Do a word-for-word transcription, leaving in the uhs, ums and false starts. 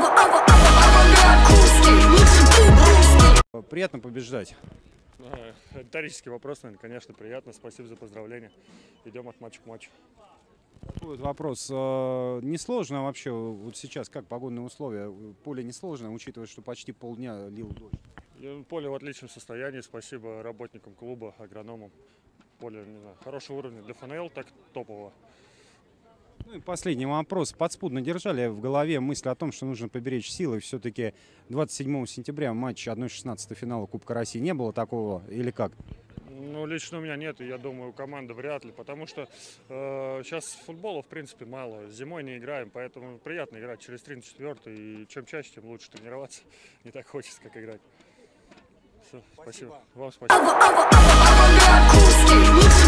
Приятно побеждать. Риторический вопрос, наверное, конечно, приятно. Спасибо за поздравления. Идем от матча к матчу. Такой вот вопрос. Несложно вообще вот сейчас, как погодные условия? Поле несложно, учитывая, что почти полдня лил дождь. Поле в отличном состоянии. Спасибо работникам клуба, агрономам. Поле, не знаю, хорошего уровня для ФНЛ, так топового. Ну и последний вопрос. Подспудно держали в голове мысль о том, что нужно поберечь силы. Все-таки двадцать седьмого сентября матч одна шестнадцатая финала Кубка России. Не было такого или как? Ну, лично у меня нет, и я думаю, у команды вряд ли, потому что э, сейчас футбола, в принципе, мало. Зимой не играем, поэтому приятно играть через тридцать четвёртый, и чем чаще, тем лучше тренироваться. Не так хочется, как играть. Все, спасибо. Спасибо. Вам спасибо.